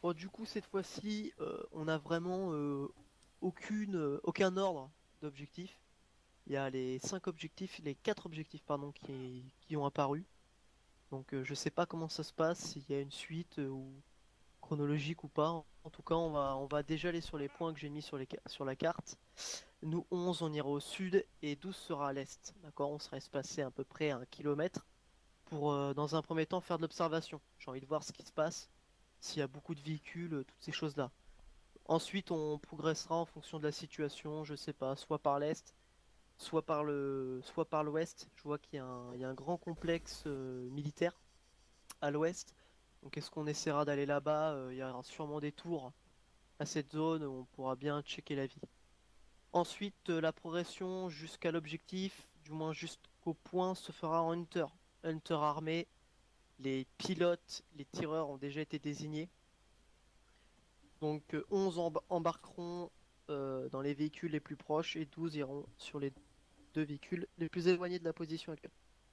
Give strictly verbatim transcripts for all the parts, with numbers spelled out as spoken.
Bon, du coup, cette fois-ci, euh, on a vraiment euh, aucune, euh, aucun ordre d'objectifs. Il y a les cinq objectifs, les quatre objectifs, pardon, qui, qui ont apparu. Donc, euh, je sais pas comment ça se passe, s'il y a une suite euh, ou chronologique ou pas. En, en tout cas, on va, on va déjà aller sur les points que j'ai mis sur, les, ca- sur la carte. Nous, onze, on ira au sud et douze sera à l'est. D'accord? On sera espacé à peu près un kilomètre pour, euh, dans un premier temps, faire de l'observation. J'ai envie de voir ce qui se passe, s'il y a beaucoup de véhicules, euh, toutes ces choses-là. Ensuite, on progressera en fonction de la situation, je sais pas, soit par l'est, soit par le, soit par l'ouest. Je vois qu'il y a un, il y a un grand complexe euh, militaire à l'ouest. Donc, est-ce qu'on essaiera d'aller là-bas? Euh, Il y aura sûrement des tours à cette zone où on pourra bien checker la vie. Ensuite, euh, la progression jusqu'à l'objectif, du moins jusqu'au point, se fera en Hunter. Hunter armé. Les pilotes, les tireurs ont déjà été désignés. Donc euh, onze emb- embarqueront euh, dans les véhicules les plus proches et douze iront sur les deux véhicules les plus éloignés de la position actuelle.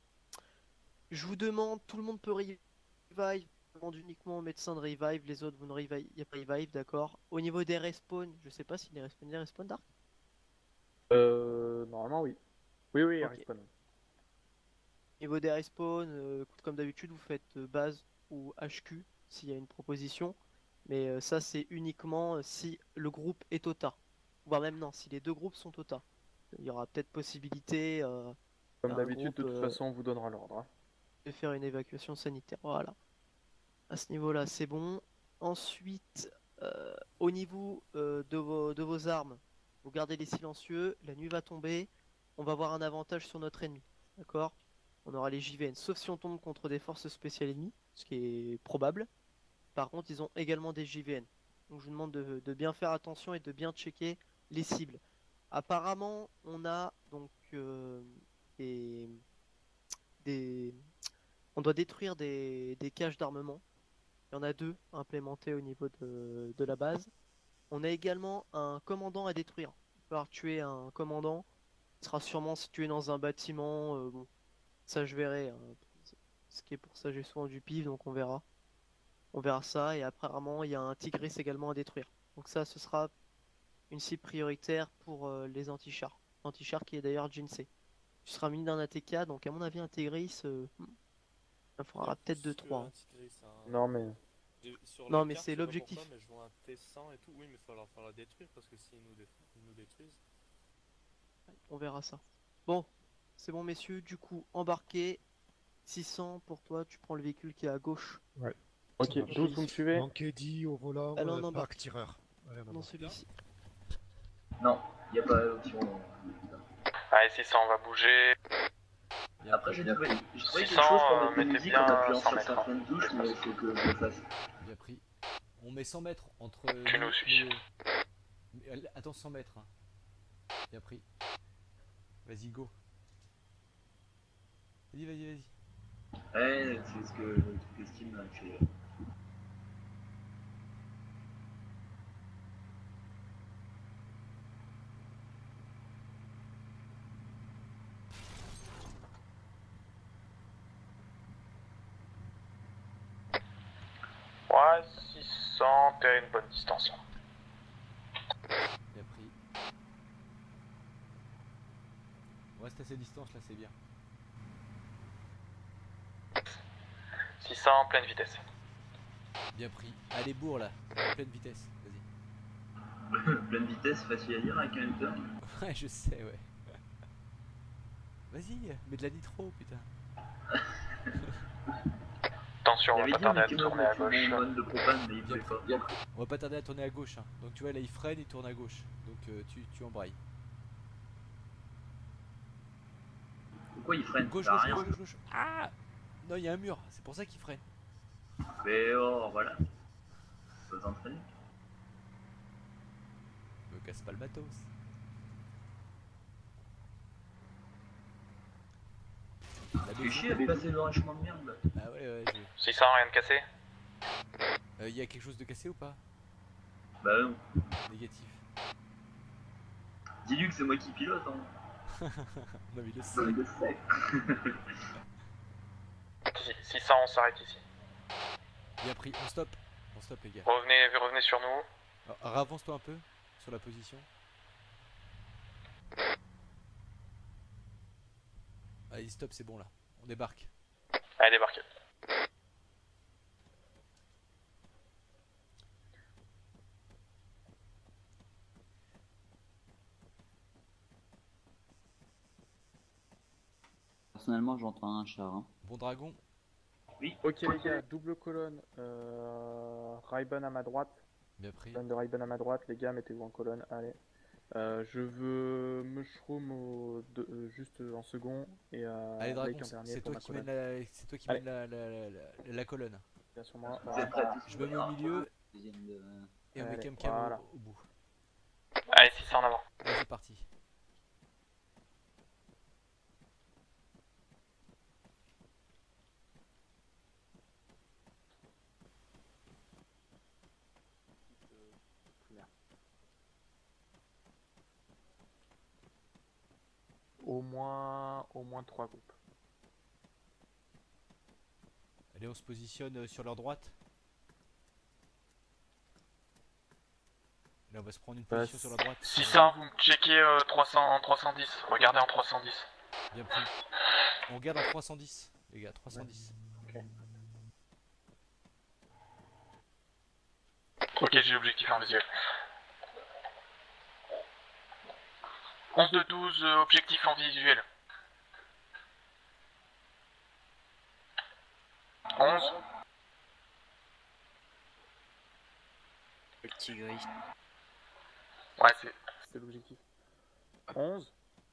Je vous demande, tout le monde peut revive, je demande uniquement au médecin de revive, les autres vous ne revive, il n'y a pas revive, d'accord. Au niveau des respawns, je sais pas s'il est respawn, il est respawn Dark. Euh, normalement, oui. Oui, oui, il Ok. respawn. Au niveau des respawns, euh, comme d'habitude, vous faites euh, base ou H Q s'il y a une proposition. Mais euh, ça, c'est uniquement euh, si le groupe est O T A. Voire même non, si les deux groupes sont O T A. Il y aura peut-être possibilité euh, Comme à un d'habitude, de groupe toute euh, façon, on vous donnera l'ordre, hein. de faire une évacuation sanitaire. Voilà. À ce niveau-là, c'est bon. Ensuite, euh, au niveau euh, de vos, de vos armes, vous gardez les silencieux. La nuit va tomber. On va avoir un avantage sur notre ennemi. D'accord? On aura les J V N. Sauf si on tombe contre des forces spéciales ennemies, ce qui est probable. Par contre, ils ont également des J V N. Donc je vous demande de, de bien faire attention et de bien checker les cibles. Apparemment, on a donc euh, des, des- on doit détruire des, des caches d'armement. Il y en a deux implémentés au niveau de, de la base. On a également un commandant à détruire. Il va falloir tuer un commandant. Il sera sûrement situé dans un bâtiment. Euh, bon, ça je verrai, hein. Ce qui est pour ça, j'ai souvent du pif, donc on verra. On verra ça. Et apparemment, il y a un Tigris également à détruire. Donc ça, ce sera une cible prioritaire pour euh, les anti-chars. Anti-char qui est d'ailleurs Jinsei. Tu seras muni d'un A T K, donc à mon avis, un Tigris, euh, hmm, il Il y a faudra peut-être plus deux trois, qu'un hein. Tigris. Hein. Non, mais J'ai- Sur la Non, mais carte, c'est je sais pas pourquoi, l'objectif. mais je vois un T cent et tout. Oui, mais il va falloir la détruire parce que s'ils nous, dé- ils nous détruisent. On verra ça. Bon, c'est bon, messieurs. Du coup, embarqué. six cents pour toi, tu prends le véhicule qui est à gauche. Ouais, ça ok, marche. douze, vous me suivez? Manquedi au volant, Allez, on euh, Park embarque tireur. Allez, on dans embarque. celui-ci. Non, il n'y a pas d'option. Allez, six cents, on va bouger. Après, j'ai trouvé, j'ai trouvé quelque six cents, chose pour euh, mettre des mettez musiques bien en appuyant cent sur mètres, hein. certaines touches, mais il faut que je le fasse. Bien pris. On met cent mètres entre. Tu nous suis. et eux. Mais, euh, attends, cent mètres. Hein. Bien pris. Vas-y, go. Vas-y, vas-y, vas-y. Ouais, c'est ce que le truc de Steam a fait. Ouais, six cents, t'es à une bonne distance là. Bien pris. On reste à ces distances là, c'est bien. six cents, pleine vitesse. Bien pris. Allez, bourre là. À pleine vitesse. Vas-y. Pleine vitesse, facile à dire avec un hunter. Ouais, je sais, ouais. Vas-y, mets de la nitro, putain. Attention, on va J'avais pas dit, tarder mais à qui tourner à mon gauche. bonne de propane, mais il Bien voulait pris. pas. On va pas tarder à tourner à gauche. Hein. Donc tu vois, là il freine, il tourne à gauche. Donc euh, tu, tu embrayes. Pourquoi il freine? Gauche, Ça a gauche, rien. gauche, gauche, gauche. Ah non, il y a un mur. C'est pour ça qu'il freine. Mais oh, voilà. Faut s'entraîner. Me casse pas le matos. La Fais chier avec passer le chemin de merde là. Ah ouais, ouais, je... six cents, rien de cassé. Euh, y a quelque chose de cassé ou pas? Bah non. Négatif. Dis-lui que c'est moi qui pilote, hein. Non mais il le sait. Non, il le sait. six cents, on s'arrête ici. Bien pris, on stop. On stop les gars. Revenez, revenez sur nous. Alors, avance-toi un peu sur la position. Allez, stop, c'est bon là. On débarque. Allez, débarquez. Personnellement, j'entends un char. Hein. Bon dragon. Ok les gars, double colonne. Euh, Rayban à ma droite. Bien pris. Colonne de Rayban à ma droite, les gars, mettez-vous en colonne. Allez. Euh, je veux Mushroom au, de, euh, juste en second et euh, Allez dragon, Blake en dernier c'est pour toi ma qui mène colonne. la, c'est toi qui Allez. mène la, la, la, la, la colonne. Bien sur moi. Vous êtes prêts tous? Je me mets au milieu Deuxième de... et on met Allez, Cam Cam voilà. au, au bout. Allez, six cents en avant. Allez, c'est parti. Au moins, au moins trois groupes. Allez, on se positionne euh, sur leur droite. Là, on va se prendre une Bah, position sur la droite. six cents, vous me checkez euh, trois cents, en trois cent dix. Regardez en trois cent dix. Bien pris. On regarde en trois cent dix, les gars, trois cent dix. Ok, j'ai l'objectif en visuel. onze de douze, euh, objectif en visuel. onze. Le petit gris. Ouais, c'est... C'est l'objectif. onze.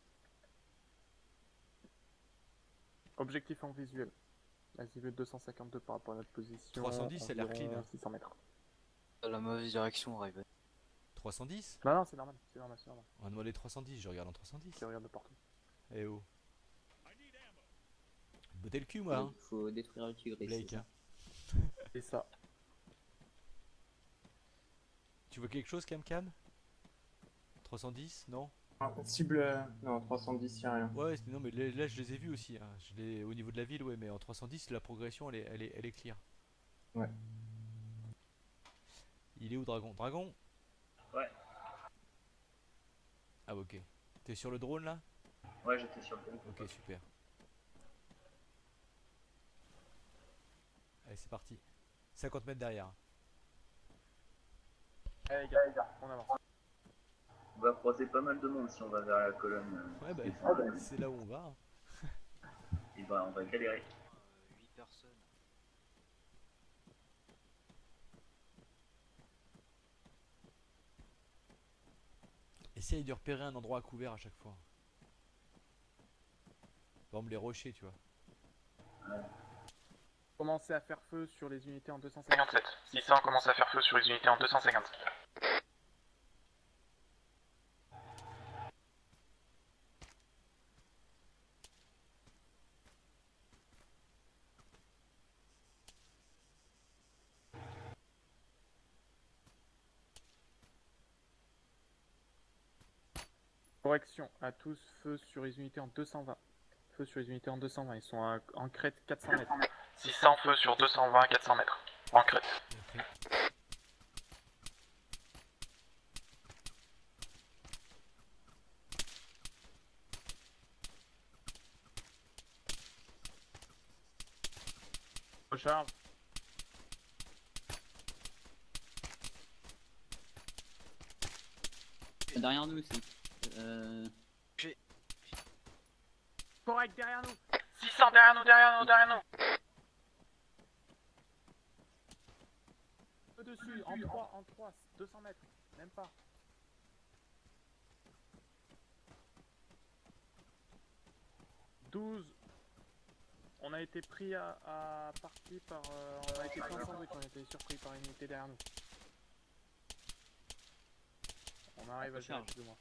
Objectif en visuel. Azimut deux cent cinquante-deux par rapport à notre position. trois cent dix, ça a l'air environ clean, hein. six cents mètres. Dans la mauvaise direction, Raven. trois cent dix. Non, non, c'est normal, c'est normal, c'est normal. On va demander trois cent dix, je regarde en trois cent dix. Qui regarde de partout. Eh oh. Botter le cul, moi, hein. Il faut détruire le tigre. Blake, hein. Et ça. Tu vois quelque chose, Cam Cam trois cent dix, non? Ah, cible, euh, non, trois cent dix, y'a rien. Ouais, c'est- non, mais là, là, je les ai vus aussi. Hein. Je les... Au niveau de la ville, ouais, mais en trois cent dix, la progression, elle est, elle est, elle est clear. Ouais. Il est où, Dragon? Dragon? Ouais. Ah, ok. T'es sur le drone là? Ouais, j'étais sur le coup. Ok, super. Allez, c'est parti. cinquante mètres derrière. Allez les gars, on avance. On va croiser pas mal de monde si on va vers la colonne. euh, Ouais, bah, défensive. c'est là où on va. hein. Et bah, on va galérer. huit personnes. Essaye de repérer un endroit à couvert à chaque fois. Par exemple, les rochers, tu vois. Commencez à faire feu sur les unités en deux cent cinquante. cinquante-sept. six cents commence à faire feu sur les unités en deux cent cinquante. Correction à tous, feu sur les unités en deux cent vingt. Feu sur les unités en deux cent vingt, ils sont à- en crête quatre cents mètres. six cents feu sur deux cent vingt, quatre cents mètres. En crête. Bien pris. Recharge. Derrière nous aussi. Euh... Correct, derrière nous. six cents derrière nous, derrière nous, derrière nous. Feu dessus, en trois, en trois, deux cents mètres. Même pas. douze. On a été pris à, à partie par... euh, on a été pris en sandwich, on a été surpris par une unité derrière nous. On arrive à gérer plus de moi.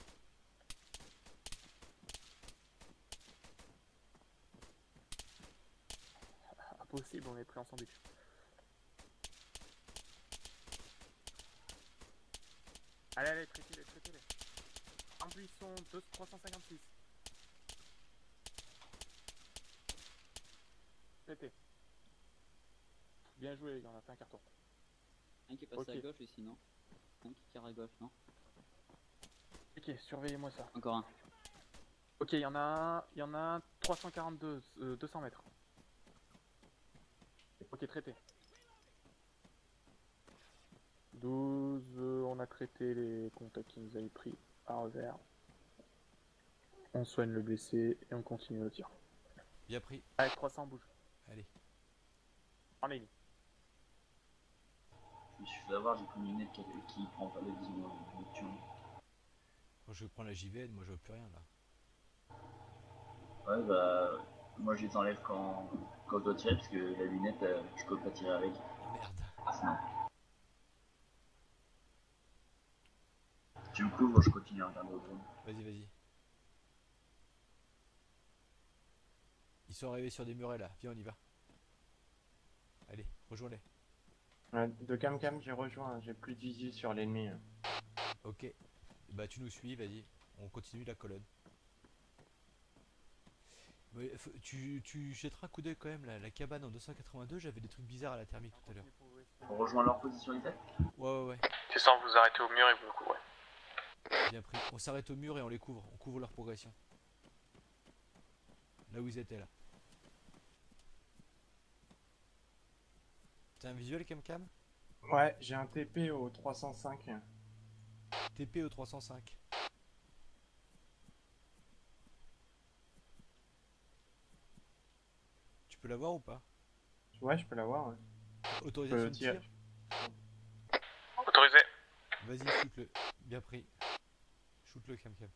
Impossible, on est pris en sandwich. Allez, allez, traitez-les, traitez-les. En buisson, trois cent cinquante-six. Traité. Bien joué les gars, on a fait un carton. Un qui est passé Ok. à gauche ici, non? Un qui tire à gauche, non? Ok, surveillez-moi ça. Encore un. Ok, il y en a un, il y en a un trois cent quarante-deux, euh, deux cents mètres. Ok, traité. douze, euh, on a traité les contacts qui nous avaient pris à revers. On soigne le blessé et on continue le tir. Bien pris. Allez, trois cents, bouge. Allez. En ligne. Je me suis fait avoir, j'ai pris une lunette qui, qui prend pas la vision nocturne. Quand je prends la J V N, moi je vois plus rien là. Ouais, bah. Moi je les enlève quand, quand je dois tirer, parce que la lunette, euh, je peux pas tirer avec. Merde. Sinon. Tu me couvres, je continue à regarder au drone. Vas-y, vas-y. Ils sont arrivés sur des murets là. Viens, on y va. Allez, rejoins-les. Ouais, de cam cam, j'ai rejoint, j'ai plus de visu sur l'ennemi. Ok. Bah tu nous suis, vas-y. On continue la colonne. Ouais, faut- tu, tu jetteras un coup d'œil quand même là. La cabane en deux cent quatre-vingt-deux, j'avais des trucs bizarres à la thermique tout à l'heure. On rejoint leur position exacte. Ouais, ouais, ouais. C'est ça, vous arrêtez au mur et vous me couvrez. Bien pris. On s'arrête au mur et on les couvre. On couvre leur progression. Là où ils étaient là. T'as un visuel cam cam? Ouais, j'ai un T P au trois cent cinq. T P au trois cent cinq. Tu peux l'avoir ou pas? Ouais, je peux l'avoir. Ouais. Autorisation peux de tirer. tir? Autorisé. Vas-y, shoot-le. Bien pris. Shoot-le cam cam.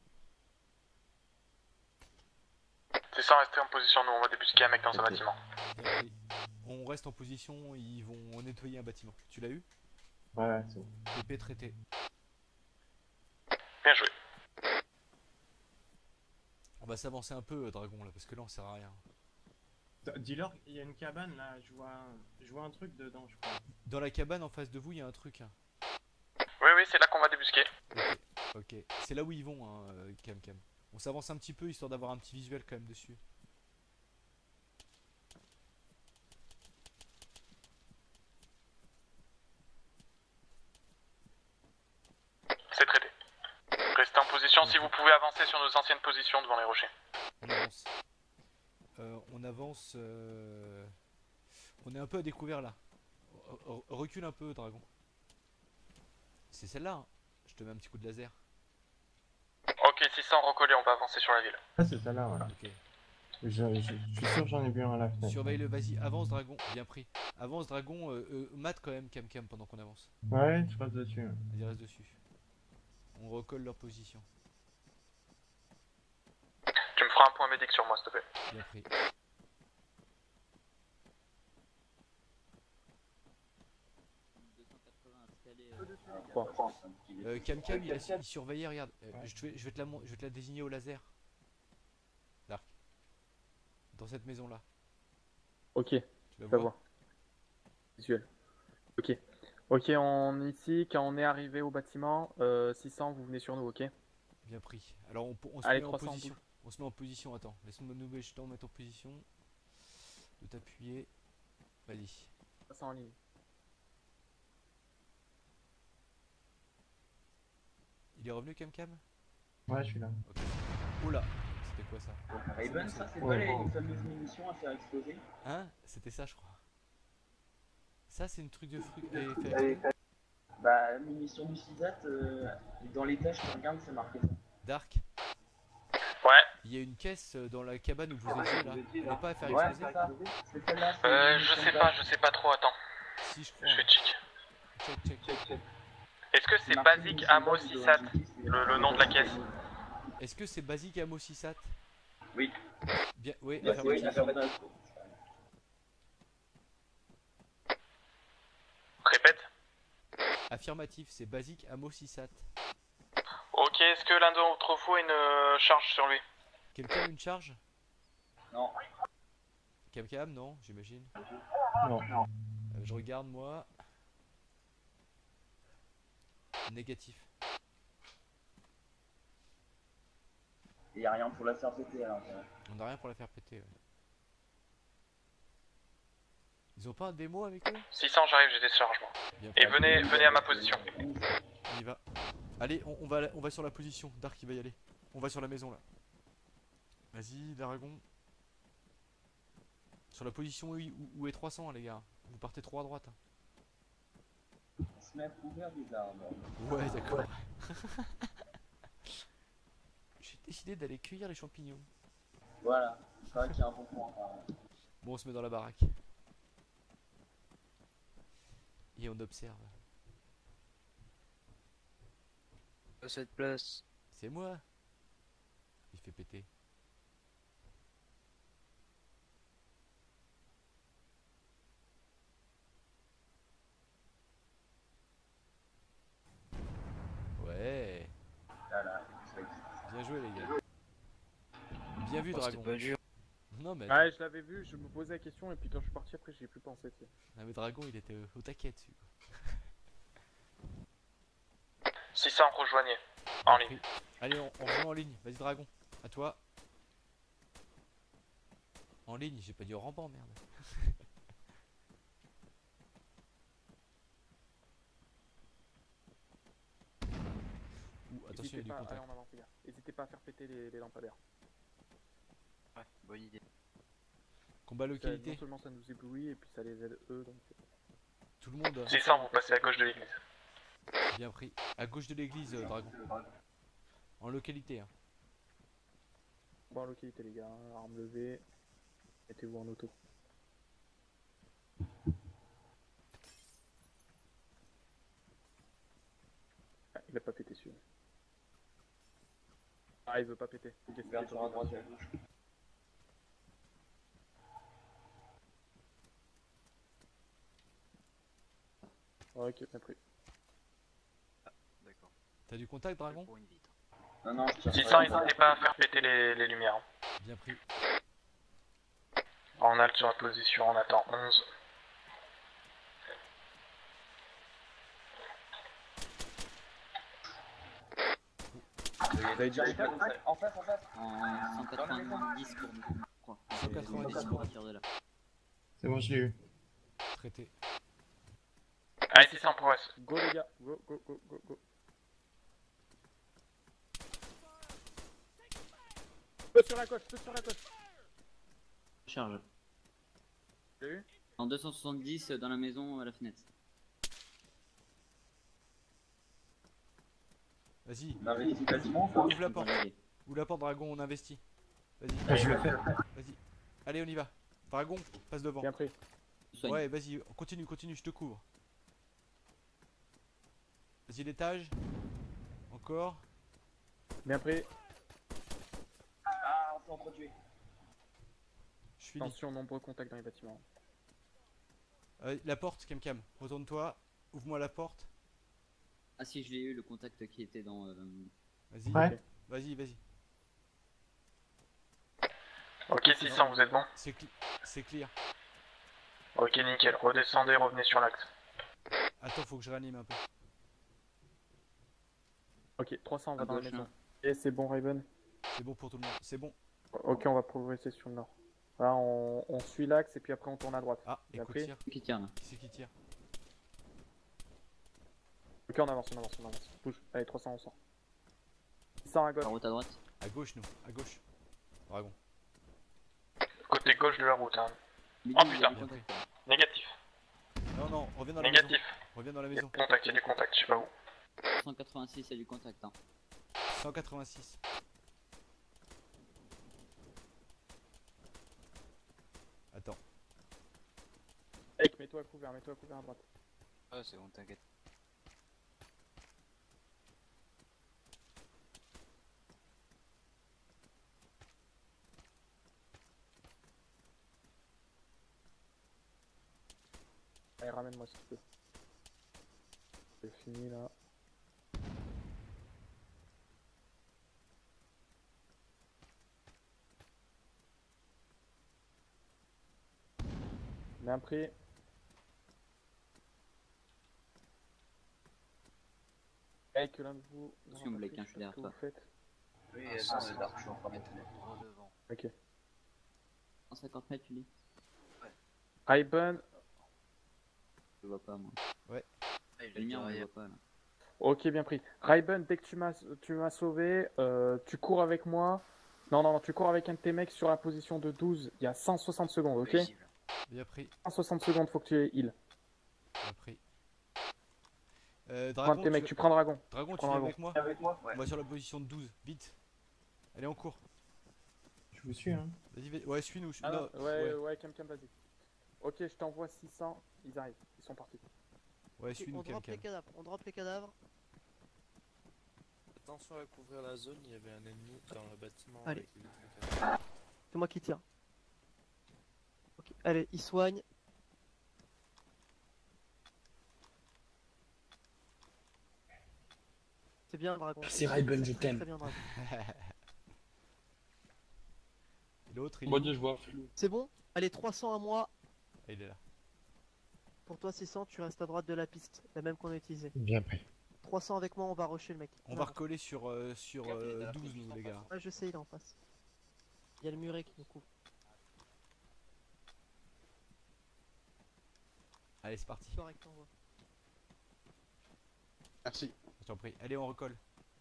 C'est ça, restez en position, nous on va débusquer un mec dans un Ok. bâtiment. Bien pris. On reste en position, ils vont nettoyer un bâtiment. Tu l'as eu? Ouais, ouais, c'est bon. T P traité. Bien joué. On va s'avancer un peu, euh, Dragon, là, parce que là on sert à rien. Dis-leur, il y a une cabane là, je vois, je vois un truc dedans, je crois. Dans la cabane en face de vous, il y a un truc. Hein. Oui, oui, c'est là qu'on va débusquer. Ok, ok. C'est là où ils vont, hein, euh, cam cam. On s'avance un petit peu histoire d'avoir un petit visuel quand même dessus. C'est traité. Restez en position si vous pouvez avancer sur nos anciennes positions devant les rochers. On avance. Euh, on avance. euh, On est un peu à découvert là. Re- re- Recule un peu, Dragon. C'est celle-là. Hein. Je te mets un petit coup de laser. Ok, six cents recollés, on va avancer sur la ville. Ah, c'est celle-là, voilà. Ok. Je, je- je suis sûr que j'en ai vu un à la fenêtre. Surveille-le, vas-y, avance, Dragon. Bien pris. Avance, Dragon. Euh, euh, mate quand même, cam cam, pendant qu'on avance. Ouais, je passe dessus. Vas-y, reste dessus. On recolle leur position. Tu me feras un point médic sur moi, s'il te plaît. Bien pris. deux cent quatre-vingts escalier. euh, Trois. Euh, Cam Cam, il, a, il surveillait, regarde. Euh, je, te vais, je, vais te la, mon- je vais te la désigner au laser. Dark. Dans cette maison là. Ok, Tu la je la vois? vois. Visuel. Ok. Ok, on est ici, quand on est arrivé au bâtiment, euh, six cents, vous venez sur nous, ok? Bien pris. Alors on, on se Allez, met en trois cents, position. On se met en position, attends. Laisse-moi nous je t'en mettre en position. De t'appuyer. Vas-y. trois cents en ligne. Il est revenu Cam Cam? Ouais, je suis là. Ok. Oula, c'était quoi ça? Raven, ça c'est Ouais, pas les bon. fameuses munitions à faire exploser? Hein? C'était ça je crois. Ça c'est une truc de fruit. Et fait exploser. Bah, munitions du CISAT, euh, dans les tâches, tu regardes, c'est marqué ça. Dark. Ouais. Il y a une caisse euh, dans la cabane où vous étiez là. Elle n'est pas à faire Ouais, exploser? c'est ça. C'est celle-là. c'est Euh, les je munitions sais de pas, base. je sais pas trop, attends. Si je crois. Je vais check. Check, check, check. Est-ce que c'est marqué Basic munitions de Ammo base, six de sat, l'objectif, c'est- le, le nom de la caisse? Est-ce que c'est basique Ammo six sat? Oui. Bien, oui, Bah, c'est- oui, affirmatif. affirmatif. Répète. Affirmatif, c'est basique Ammo six sat. Ok, est-ce que l'un d'entre vous a une euh, charge sur lui? Quelqu'un a une charge? Non. Cam Cam, non, j'imagine. Non. Euh, je regarde moi. Négatif. Il n'y a rien pour la faire péter à l'intérieur. On n'a rien pour la faire péter. Ouais. Ils ont pas un démo avec eux? six cents, j'arrive, j'ai des chargements. Bien Et pris. venez, venez à ma position. On y va. Allez, on, on va, on va sur la position. Dark, il va y aller. On va sur la maison là. Vas-y, Dragon. Sur la position où, où- où est trois cents, les gars. Vous partez trop à droite. On se met à couvert des arbres. Ouais, d'accord. J'ai décidé d'aller cueillir les champignons. Voilà, c'est vrai qu'il y a un bon point. Hein. Bon, on se met dans la baraque. Et on observe. À cette place. C'est moi. Il fait péter. Ouais. Voilà, ça existe. Bien joué les gars. Bien vu Oh, c'était Dragon. pas dur. Non mais, Ouais, je l'avais vu, je me posais la question et puis quand je suis parti après, j'y ai plus pensé. Tu sais. non, mais Dragon il était au, au taquet dessus. six cents, rejoignez. En ligne. Allez, on, on rejoint en ligne. Vas-y Dragon. À toi. En ligne, j'ai pas dit au rampant, merde. Ouh, attention, il y a N'hésitez du pas, allez, contact. en avant, les gars. N'hésitez pas à faire péter les, les lampadaires. Ouais, bonne idée. Combat Ça, localité. non seulement ça nous éblouit et puis ça les aide eux. Donc... Tout le monde. six cents, vous passez à gauche de l'église. Bien pris. À gauche de l'église, euh, Dragon. En localité. Hein. Bon, en localité, les gars, hein, arme levée. Mettez-vous en auto. Ah, il a pas pété celui-là. Ah, il veut pas péter. Ok, c'est Ouverture à droite et à gauche. Ok, bien pris. D'accord. T'as du contact, Dragon? Pour une vitre. Non, non, je tire six sur cents, la droite. n'hésitez pas à faire péter les, les lumières. Bien pris. On halte sur la position, on attend onze. Vous avez dit contact? En face, en face. En cent quatre-vingt-dix pour nous, je crois. cent quatre-vingt-dix. pour partir de là. C'est bon, je l'ai eu. Traité. Allez, six cents, progresse. Go, les gars. Go, go, go, go, go. Feu sur la côte, feu sur la côte. Charge. T'as vu? En deux cent soixante-dix dans la maison à la fenêtre. Vas-y. On investit quasiment ou pas? Ouvre la porte. Voilà, allez. Ouvre la porte, Dragon, on investit. Vas-y. Ah, je le fais. Vas-y. Allez, on y va. Dragon, passe devant. Bien pris. Soigne. Ouais, vas-y, continue, continue, je te couvre. Vas-y, l'étage. Encore. Bien pris. Ah, on s'est entretué. Je finis. Attention, nombreux contacts dans les bâtiments. Euh, la porte, Cam Cam. Retourne-toi. Ouvre-moi la porte. Ah si, je l'ai eu, le contact qui était dans... euh, Vas-y. Ouais. Vas-y, vas-y. Ok, six cents, vous êtes bon? C'est cl- c'est clear. Ok, nickel. Redescendez, revenez sur l'axe. Attends, faut que je réanime un peu. Ok, trois cents, on va à dans la gauche, maison. hein. Et c'est bon, Raven. C'est bon pour tout le monde. C'est bon. Ok, on va progresser sur le nord. Là, on, on suit l'axe et puis après on tourne à droite. Ah, Bien écoute, pris. tire. Qui tire là? Qui c'est qui tire? Ok, on avance, on avance, on avance. Bouge. Allez, trois cents, on sort. six cents à gauche. La route à droite. À gauche, nous. À gauche. Dragon. Côté gauche de la route, hein. Midi, Oh, il y a putain. du contact, là. Négatif. Non, non, reviens dans la maison. Négatif. Reviens dans la Il y a maison. du contact, il y a du contact, je sais pas où. cent quatre-vingt-six, il y a du contact. Hein. cent quatre-vingt-six. Attends. Hey, mets-toi à couvert, mets-toi à couvert à droite. Ah, c'est bon, t'inquiète. Allez, ramène-moi si tu peux. C'est fini là. Bien pris. Hey, que l'un de vous. Attention, non, Blake, Patrick, hein, je suis derrière ce que toi. vous faites. Oui, Ah, euh, ça, non, c'est c'est dark, je suis en train de mettre. Droit devant. Ok. cent cinquante mètres, tu dis? Iban, le vois pas moi. Ah, il La est lumière on le derrière. voit pas là. Ok, bien pris. Rayben, dès que tu m'as tu m'as sauvé, euh, tu cours avec moi. Non, non, non, tu cours avec un de tes mecs sur la position de douze. Il y a cent soixante secondes, ok? Visible. Bien pris, cent soixante secondes, faut que tu aies heal. bien pris. Euh, Prends un Dragon, de tes tu, mecs, veux- tu prends Dragon. Dragon, tu prends viens Dragon. avec moi? Avec moi Ouais. On va sur la position de douze, vite. Allez, on court. Je vous suis, hein. Vas-y, vas-y. Ouais, suis-nous. suis- Ah non, non, ouais, ouais, ouais, Cam Cam, vas-y. Ok, je t'envoie six cents, ils arrivent, ils sont partis. ouais, Ok, suis-nous, on drop les quelqu'un. cadavres, on drop les cadavres. Attention à couvrir la zone, il y avait un ennemi dans le bâtiment. Allez. avec les vitres. C'est moi qui tire. Ok, allez, il soigne. C'est bien, Dragon. Merci Rayben, je Très t'aime. bien, Dragon. Et l'autre, il est Bon où? Dieu, je vois. C'est bon? Allez, trois cents à moi. Ah, il est là. Pour toi, six cents, tu restes à droite de la piste, la même qu'on a utilisée. Bien pris. trois cents avec moi, on va rusher le mec. On Non, va non. recoller sur, euh, sur euh, douze, nous, les gars. Ouais, je sais, il est en face. Il y a le muret qui nous couvre. Allez, c'est parti. Correct, on voit. Merci. Je t'en prie. Allez, on recolle.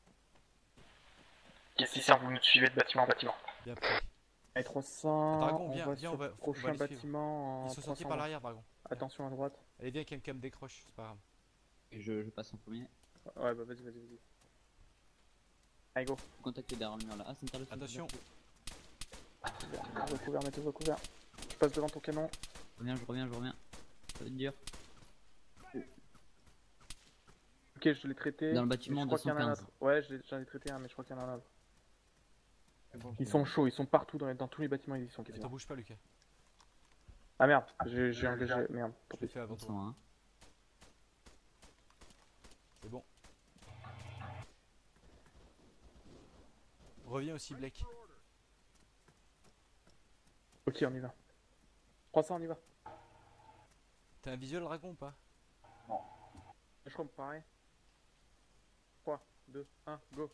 Yes, six cents, vous nous suivez de bâtiment en bâtiment. Bien pris. Allez, trois cents, Dragon, on viens, va viens, sur on va- le on va prochain les suivre. bâtiment en Ils sont sortis trois cents. par l'arrière, Dragon. Attention à droite. Allez, viens, Cam Cam décroche, c'est pas grave. Et je, je passe en premier. Ouais, bah vas-y, vas-y, vas-y. Allez, go. Faut contacter derrière le mur là. Ah, c'est une Attention. Mettez-vous couvert, mettez-vous couvert. Je passe devant ton canon. Je reviens, je reviens, je reviens. Ça va être dur. Ok, je l'ai traité. Dans le bâtiment Je crois qu'il y en a un deux cent quinze. autre. Ouais, je l'ai- j'en ai traité un, mais je crois qu'il y en a un autre. Ils sont chauds, ils sont partout, dans, les- dans tous les bâtiments, ils y sont Attends, quasiment. bouge pas, Lucas. Ah merde, j'ai j'ai engagé. Merde. Je l'ai fait avant toi. cent un. C'est bon. Reviens aussi, Blake. Ok, on y va. trois cents, on y va. T'as un visuel, Dragon, ou pas? Je crois pareil. trois, deux, un, go.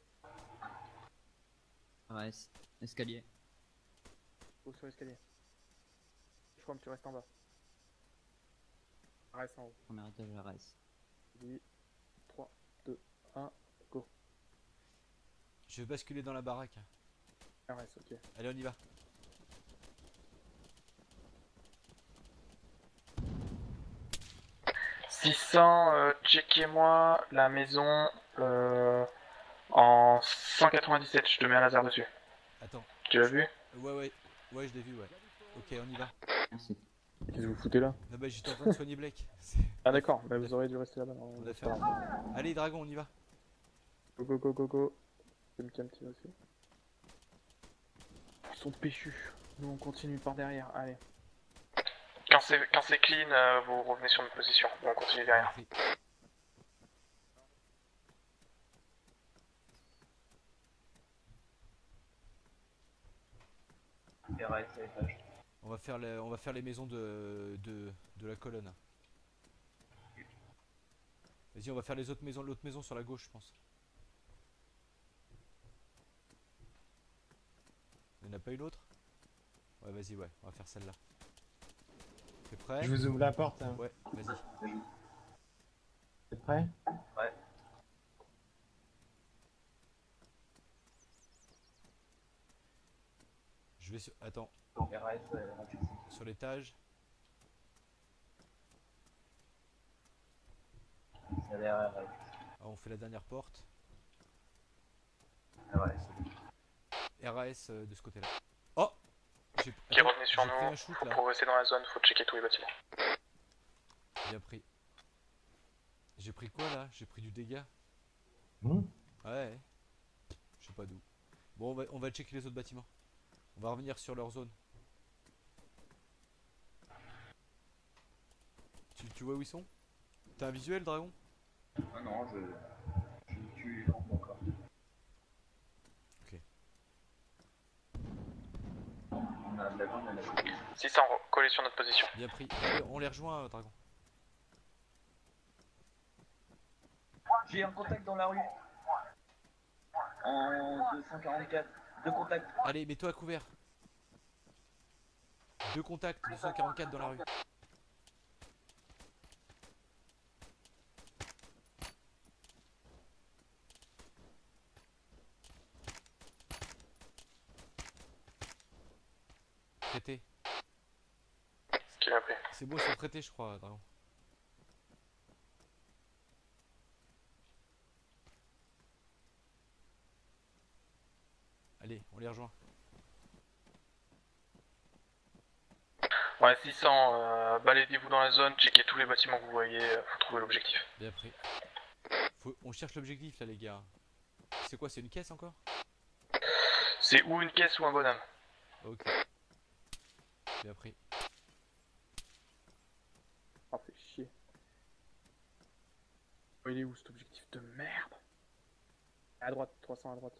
R S. Escalier. Go sur l'escalier. Je crois que tu restes en bas. Reste en haut. Premier étage R S. Vas-y. trois, deux, un, go. Je vais basculer dans la baraque. R S, ok. Allez, on y va. six cents, euh, checkez-moi la maison euh, en cent quatre-vingt-dix-sept, je te mets un laser dessus. Attends. Tu l'as vu? Ouais, ouais. Ouais, je l'ai vu, ouais. Ok, on y va. Merci. Qu'est-ce que vous foutez là? Non, bah, j'étais en train de soigner Blake. C'est- Ah d'accord, mais vous auriez dû rester là-bas. On a fait un... Allez, Dragon, on y va. Go go go go go. Je vais me calmer aussi. Ils sont péchus. Nous on continue par derrière. Allez. Quand c'est quand c'est clean, euh, vous revenez sur notre position, on continue derrière. Pris. R S à l'étage. On va faire les, on va faire les maisons de, de, de la colonne. Vas-y, on va faire les autres maisons, l'autre maison sur la gauche, je pense. Il n'y en a pas une autre? Ouais, vas-y, ouais, on va faire celle-là. T'es prêt? Je vous ouvre la porte. Hein. Ouais, vas-y. T'es prêt? Ouais. Je vais sur... Attends, R S, euh, vingt-huit. sur l'étage. C'est derrière R S. Ah, on fait la dernière porte. R S. R A S euh, de ce côté-là. Oh! J'ai Qui attends, revenez sur j'ai pris nous, un shoot faut là. progresser dans la zone, faut checker tous les bâtiments. Bien pris. J'ai pris quoi là? J'ai pris du dégât. Mmh. Ouais. Je sais pas d'où. Bon, on va, on va checker les autres bâtiments. On va revenir sur leur zone. Tu, tu vois où ils sont? T'as un visuel, Dragon? Ah non, je. Je tue les gens encore. Ok. On a de la viande, on a de la six cents, collez sur notre position. Bien pris. Allez, on les rejoint, euh, Dragon. J'ai un contact dans la rue. En deux cent quarante-quatre. Deux contacts. Allez, mets-toi à couvert. Deux contacts, deux cent quarante-quatre dans la rue. traités. Qui m'a pris. C'est bon, ils sont traités, je crois, Dragon. Allez, on les rejoint. Ouais, six cents, euh, baladez-vous dans la zone, checkez tous les bâtiments que vous voyez, euh, faut trouver l'objectif. Bien pris. Faut... On cherche l'objectif là, les gars. C'est quoi, c'est une caisse encore? C'est ou une caisse ou un bonhomme. Ok. Bien pris. Oh, fait chier. Oh, il est où cet objectif de merde? À droite, trois cents à droite.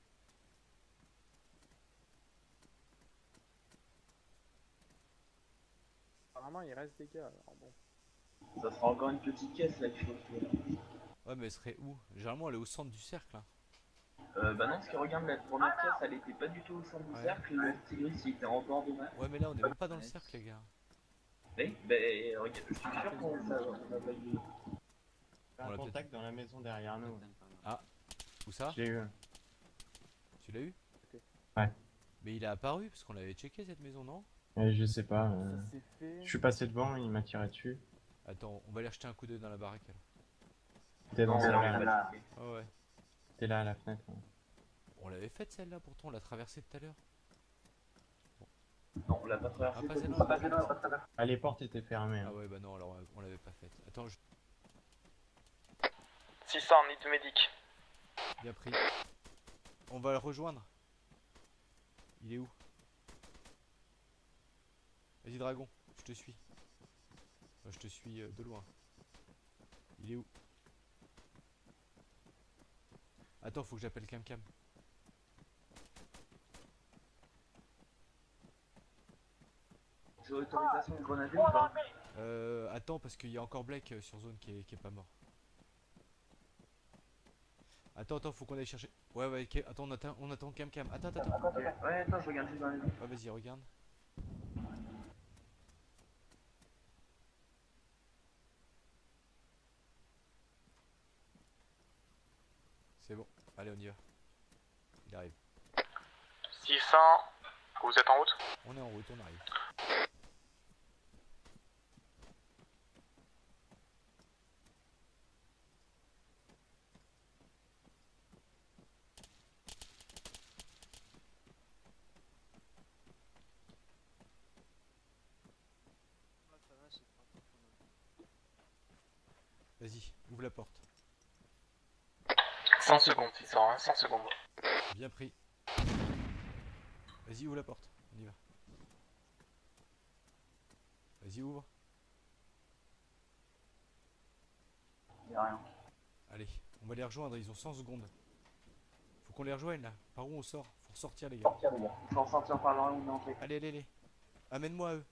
Apparemment, il reste des gars, alors bon. Ça sera encore une petite caisse là qu'il faut trouver. Ouais, mais elle serait où? Généralement, elle est au centre du cercle. Hein. Euh, bah non, parce que regarde, la première caisse elle était pas du tout au centre du Ouais. cercle, le tigris il était en bord de map. Ouais, mais là, on est même pas dans le cercle, les gars. Oui, bah regarde, je suis sûr qu'on a, on a validé. J'ai On un l'a contact dans la maison derrière nous. Où ça? Je l'ai eu. Tu l'as eu? Ouais. Mais il a apparu parce qu'on l'avait checké cette maison, non? Ouais, je sais pas. euh, Ça c'est fait. Je suis passé devant, il m'a tiré dessus. Attends, on va aller jeter un coup d'œil dans la baraque alors. T'es dans Non, celle-là. on l'a fait. Ah ouais. T'es là à la fenêtre. hein. On l'avait faite celle-là pourtant, on l'a traversée tout à l'heure. Non, on l'a pas traversé. Ah, pas celle-là, pas pas celle-là. celle-là. Ah, les portes étaient fermées. hein. Ah ouais, bah non, alors on l'avait pas faite. Attends, je... six cents, need medic. bien pris. On va le rejoindre. Il est où? Vas-y, Dragon, je te suis. Enfin, je te suis euh, de loin. Il est où? Attends, faut que j'appelle Cam Cam. J'ai l'autorisation de grenader ou pas? Euh, attends, parce qu'il y a encore Blake euh, sur zone qui est, qui est pas mort. Attends, attends, faut qu'on aille chercher. Ouais, ouais, ok, attends, on attend, on attend Cam Cam. Attends, attends, attends. Ok, ouais, attends, je regarde juste dans les yeux. Ouais, vas-y, regarde. C'est bon, allez, on y va. Il arrive. six cents, vous êtes en route? On est en route, on arrive. Vas-y, ouvre la porte. cent secondes, six cents, hein, cent secondes. Bien pris. Vas-y, ouvre la porte. On y va. Vas-y, ouvre. Y'a rien. Allez, on va les rejoindre, ils ont cent secondes. Faut qu'on les rejoigne là. Par où on sort? Faut ressortir les gars. Sortir les gars. Il faut en sortir par là où on est entré. Allez, allez, allez. Amène-moi à eux.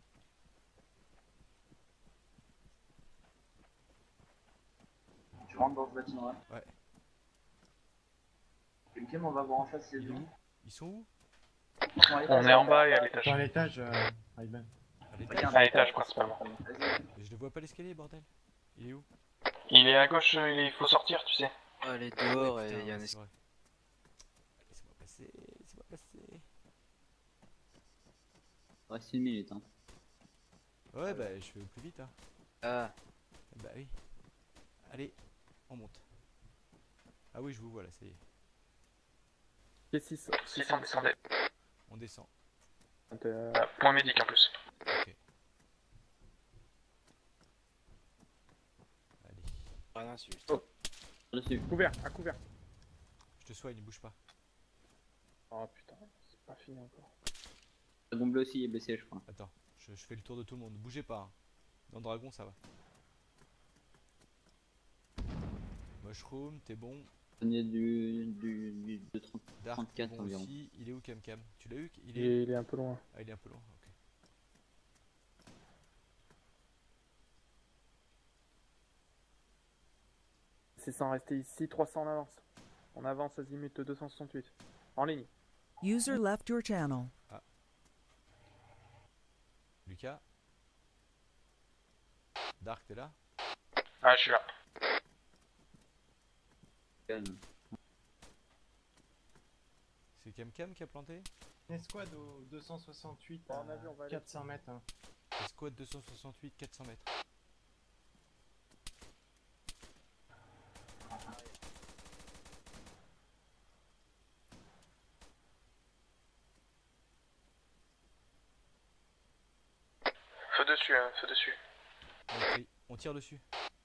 Tu rentres dans ce bâtiment là. Ouais. Lequel on va voir en face c'est Ils deux. sont où? Ils sont où? On est en bas et à l'étage. Dans l'étage, euh, Rayban. À l'étage. À l'étage principalement. Vas-y. Mais je le vois pas l'escalier, bordel. Il est où? Il est à gauche, euh, il est- il faut sortir, tu sais. Ah, elle est dehors Ouais, et putain, il y a un c'est escalier. vrai. Laissez-moi passer, laissez-moi passer. Reste une minute, hein. Ouais, bah je vais au plus vite, hein. Ah, Bah oui. Allez, on monte. Ah oui, je vous vois là, ça y est. Et six. six cents, descendez. On descend. Euh, Euh, point médic en plus. Ok. Allez, rien su. Dessus. couvert, à couvert. je te soigne, bouge pas. Oh putain, c'est pas fini encore. Dragon bleu aussi est blessé, je crois. Attends, je, je fais le tour de tout le monde. Bougez pas. Hein. Dans le dragon, ça va. Mushroom, t'es bon. On est du, du, du de trente, Dark, t'es trente-quatre bon environ. aussi. Il est où Cam Cam? Tu l'as eu? Il Il est... est, il est un peu loin. Ah, il est un peu loin, ok. six cents rester ici, trois cents en avance. On avance azimut deux cent soixante-huit. En ligne. User left your channel. Lucas? Dark, t'es là? Ah, je suis là. Calme. C'est Cam Cam qui a planté. Une escouade au deux cent soixante-huit Bon, à on a vu, on va aller quatre cents mètres. Hein. Squad deux cent soixante-huit, quatre cents mètres. Feu dessus, hein, feu dessus. Compris. On tire dessus.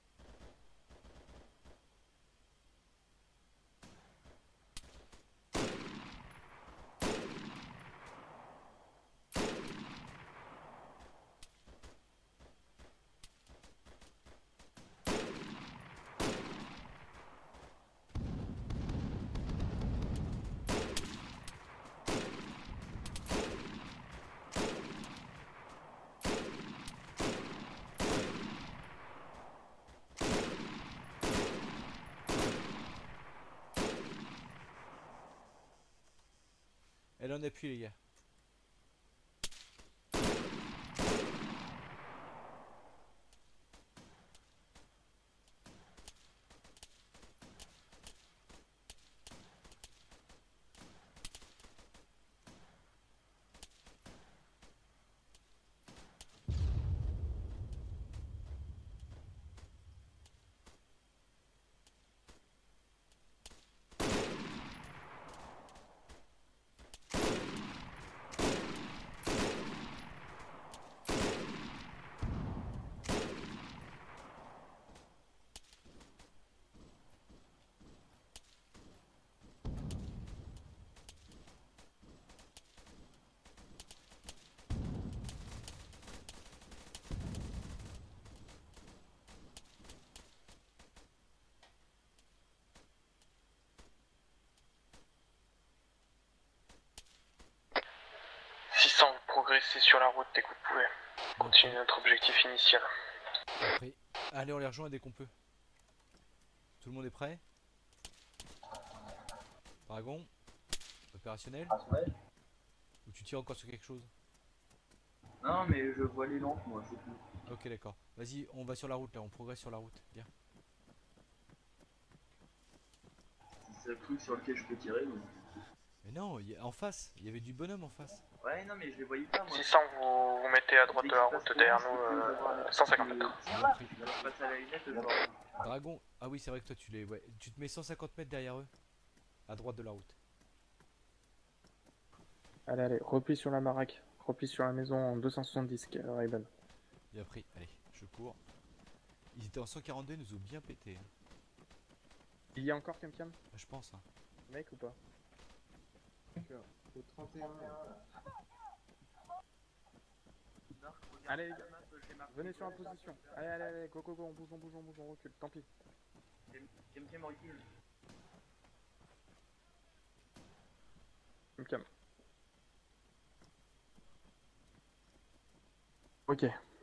Elle en appuie les gars. six cents, vous progressez sur la route dès que vous pouvez. Continuez notre objectif initial. Compris. Allez, on les rejoint dès qu'on peut. Tout le monde est prêt? Dragon, opérationnel? Ou tu tires encore sur quelque chose? Non, mais je vois les lampes, moi, c'est tout. Ok, d'accord. Vas-y, on va sur la route là, on progresse sur la route. Viens. C'est le truc sur lequel je peux tirer. Donc... Mais non, y a- en face, il y avait du bonhomme en face. Ouais, non, mais je les voyais pas, moi. six cents, vous vous mettez à droite de la route derrière nous, euh, cent cinquante mètres. Compris. Je passe à la lunette, je vois. Dragon, ah oui, c'est vrai que toi tu les. Ouais, tu te mets cent cinquante mètres derrière eux, à droite de la route. Allez, allez, repli sur la Marac. Repli sur la maison en deux cent soixante-dix, euh, Rayban. Bien pris, allez, je cours. Ils étaient en cent quarante-deux, ils nous ont bien pété. Hein. Il y a encore Cam Cam, Je pense. Hein. mec ou pas? Au trente et un. Allez, les gars, venez sur la position. Allez, allez, allez, go, go, go, on bouge, on bouge, on bouge, on recule, tant pis. Cam Cam recule. Cam Cam. Ok.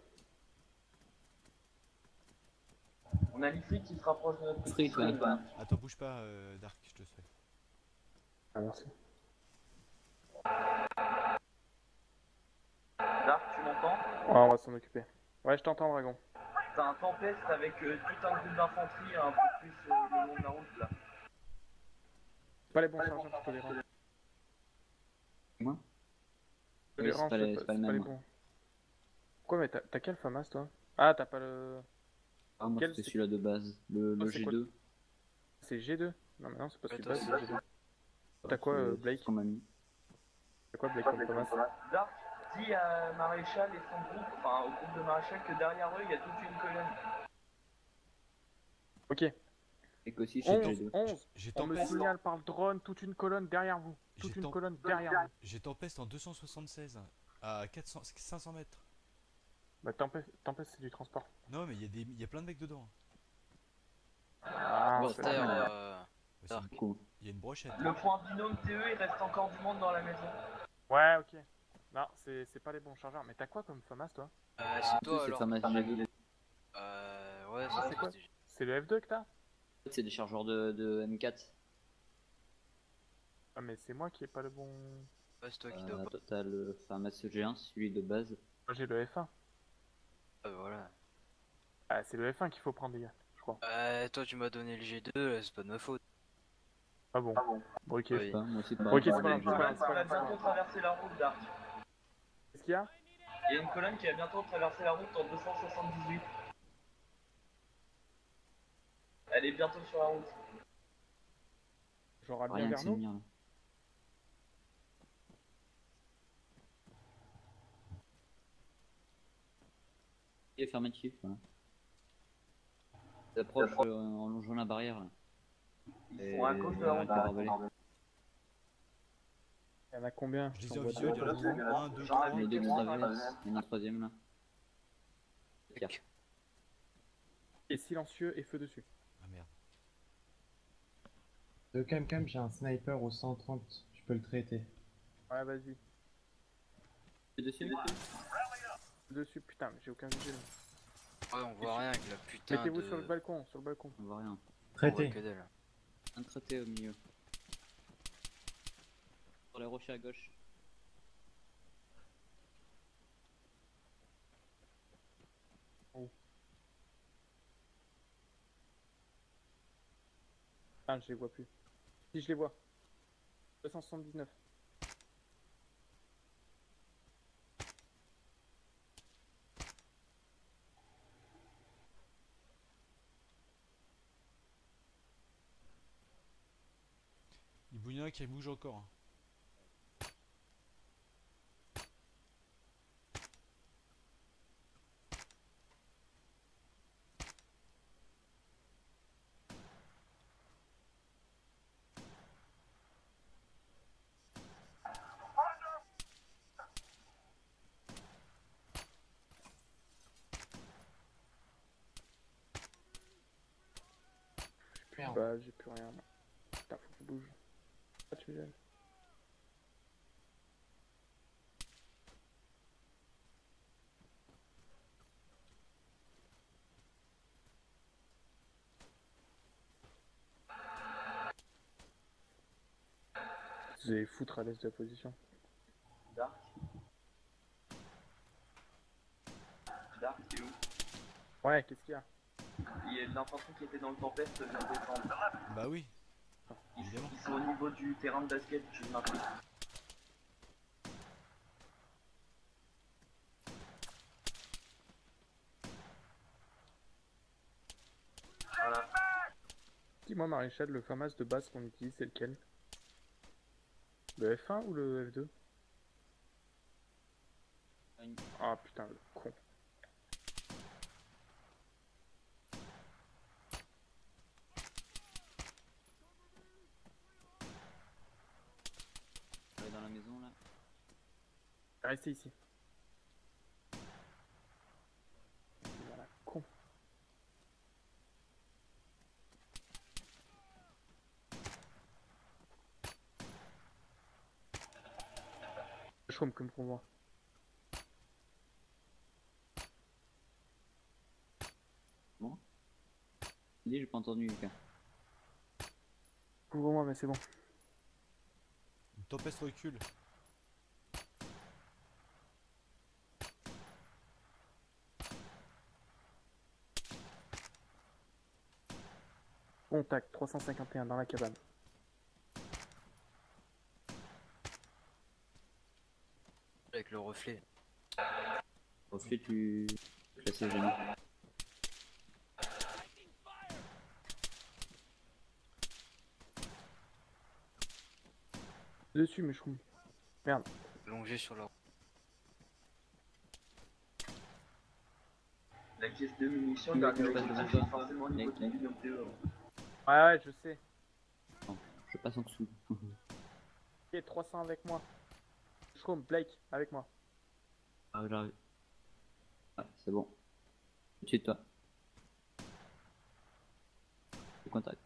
On a l'Ifrit qui se rapproche de notre Ifrit, position. ouais. Attends, bouge pas, euh, Dark, je te fais. Ah, merci. Dark, tu m'entends? Ouais, on va s'en occuper. Ouais, je t'entends, Dragon. T'as un Tempest avec euh, tout un groupe d'infanterie un peu plus euh, le long de la route là. Pas les bons chargeurs, je te les rends. Moi Je Oui, les c'est rends, pas je les- te- c'est pas le les même. bons. Pourquoi, mais t'as t'as quel FAMAS toi? Ah, t'as pas le. Ah, moi Quel c'était c'est- celui-là de base, le, Oh, le c'est G quoi deux. C'est G deux? Non, mais non, c'est pas Ouais, celui de base, toi, c'est G deux. T'as quoi, euh, Blake? Qu'on m'a mis. T'as quoi, Blake, comme FAMAS? Dark, dis à Maréchal et son groupe, enfin au groupe de Maréchal, que derrière eux il y a toute une colonne. Ok. Et qu'aussi chez G onze, deux. onze. J'ai On me Tempest. signale par le drone toute une colonne derrière vous. Toute J'ai une Tem- colonne derrière vous. J'ai Tempest en deux cent soixante-seize à quatre cents, cinq cents mètres. Bah, Tempest, Tempest c'est du transport. Non, mais il y, a des- il y a plein de mecs dedans. Ah, Bon, c'est terre, la- euh, Ouais, c'est Dark. une- Cool. Il y a une brochette. Le point binôme T E, il reste encore du monde dans la maison. Ouais, ok. Non, c'est c'est pas les bons chargeurs. Mais t'as quoi comme FAMAS toi? Euh, c'est toi C'est alors. FAMAS G deux. Euh, ouais, Ah, c'est c'est quoi? quoi C'est le F deux que t'as? C'est des chargeurs de, de M quatre. Ah, mais c'est moi qui ai pas le bon. Ouais, c'est toi qui dois Euh, pas. toi, t'as le FAMAS G un, celui de base. Moi j'ai le F un. Ah, voilà. Ah, c'est le F un qu'il faut prendre, les gars, je crois. Euh, toi tu m'as donné le G deux, c'est pas de ma faute. Ah bon. Bon, ok. Oui. Pas, moi aussi, pas. Ok, c'est pas Il y a grave, une c'est pas grave, colonne c'est qui pas va grave, c'est pas bientôt grave. traverser la route, Dark. Qu'est-ce qu'il y a? Il y a une colonne qui va bientôt traverser la route en deux cent soixante-dix-huit. Elle est bientôt sur la route. Genre à bien Rien de vers nous? venir là. Il est affirmatif, voilà. Ils approchent euh, en longeant la barrière là. Ils Et sont à gauche de la arrête route. de barbeler. Il y en a combien? Je les ai J'en en vois visuel, il y en a deux. deux, un, deux, J'en trois. ai Il y en a deux qui Moi, traversent, il y en a un troisième là. Pierre. Et silencieux et feu dessus. Ah merde. De Cam Cam, j'ai un sniper au cent trente, je peux le traiter. Ouais, vas-y. Feu dessus. Feu dessus, putain, mais j'ai aucun visuel. Ouais, on voit rien avec la putain Mettez-vous de... sur le balcon, sur le balcon. On voit rien. On voit Traité. que dalle. Un traité au milieu. Sur les rochers à gauche. Ah, je les vois plus. Si, je les vois. deux cent soixante-dix-neuf. Il bouge, il y en a un qui bouge encore. hein. Merde. Bah, j'ai plus rien. Putain, faut que je bouge. Ah, tu gênes. Vous allez foutre à l'est de la position. Dark. Dark, t'es où? Ouais, qu'est-ce qu'il y a? Il y a de l'infanterie qui était dans le tempête vient de descendre. Bah oui. Ils, Évidemment. ils sont au niveau du terrain de basket, je l'ai marqué. Voilà. Dis-moi, Maréchal, le FAMAS de base qu'on utilise, c'est lequel? Le F un ou le F deux? Ah putain, le con. Elle est dans la maison là. Restez ici. Voilà, con. Je comme comme pour moi. Bon. Dis, j'ai pas entendu Lucas. Couvre-moi, mais c'est bon. Une tempête recule. Contact trois cent cinquante et un dans la cabane. Avec le reflet. Reflet, tu places les genoux. Dessus, mais je trouve. Merde. Longé sur la... La caisse de munitions, Oui, le je dernier passe objectif, devant c'est toi. forcément au niveau Mec, du mec. million P E. Ouais, ouais, je sais. Non, je passe en dessous. Ok, trois cents avec moi. Shroom, Blake, avec moi. Ah, j'arrive. Ah, c'est bon. Au-dessus de toi. Le contact.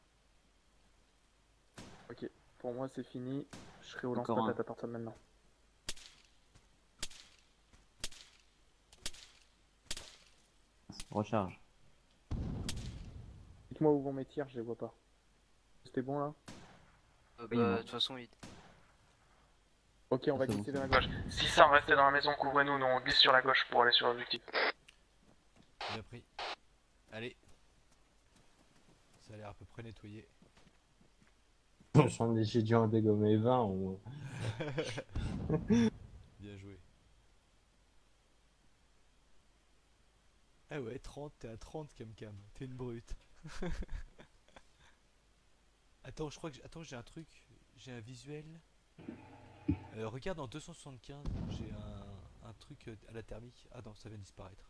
Ok, pour moi c'est fini. Je serai au Encore lance-patate un. à partir de maintenant. Recharge. Dites-moi où vont mes tirs, je les vois pas. C'était bon là? Euh, Oui, bah, bon. de toute façon, il... Ok, on va C'est bon, glisser c'est vers la bon. gauche. six cents, restez dans la maison, couvrez-nous, nous on glisse sur la gauche pour aller sur l'objectif. Bien pris. Allez. Ça a l'air à peu près nettoyé. J'en ai, j'ai dû en dégommer vingt au moins. Bien joué. Ah ouais, trente, t'es à trente, Cam Cam. T'es une brute. Attends, je crois que j'ai... Attends, j'ai un truc. J'ai un visuel. Euh, regarde en deux cent soixante-quinze, j'ai un, un truc euh, à la thermique. Ah non, ça vient de disparaître.